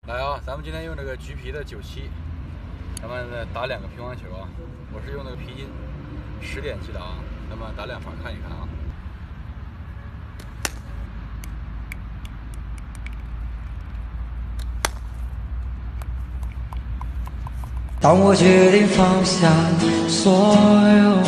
来啊，咱们今天用这个橘皮的97，咱们打2个乒乓球啊。我是用那个皮筋10点击的啊，咱们打2发看一看啊。 当我决定放下所有，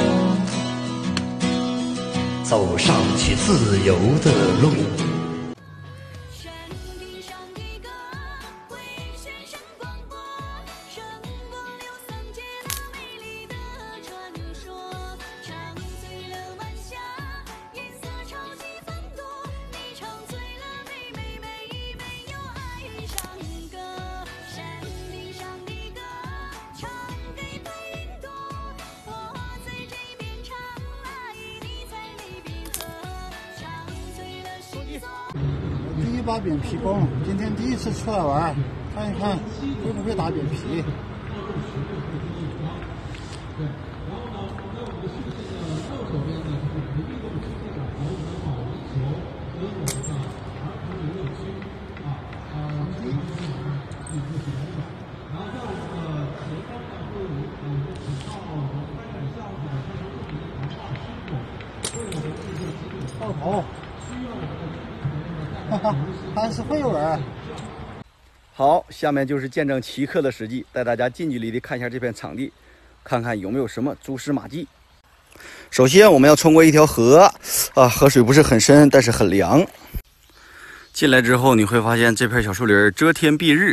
走上去自由的路。 山顶上的歌会旋声广播，声波流淌接了美丽的传说，唱醉了晚霞，颜色超级繁多，你唱醉了每有爱上歌。山顶上的歌唱给白云朵，我在这边唱爱，你在那边喝，唱醉了心锁。 第一把扁皮弓，今天第一次出来玩，看一看会不会打扁皮。哦，哈哈，还是会玩。 好，下面就是见证奇客的实际，带大家近距离的看一下这片场地，看看有没有什么蛛丝马迹。首先，我们要穿过一条河啊，河水不是很深，但是很凉。进来之后，你会发现这片小树林遮天蔽日，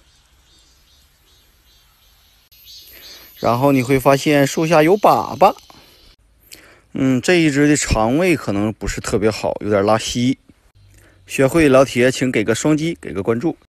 然后你会发现树下有粑粑。这一只的肠胃可能不是特别好，有点拉稀。学会老铁，请给个双击，给个关注。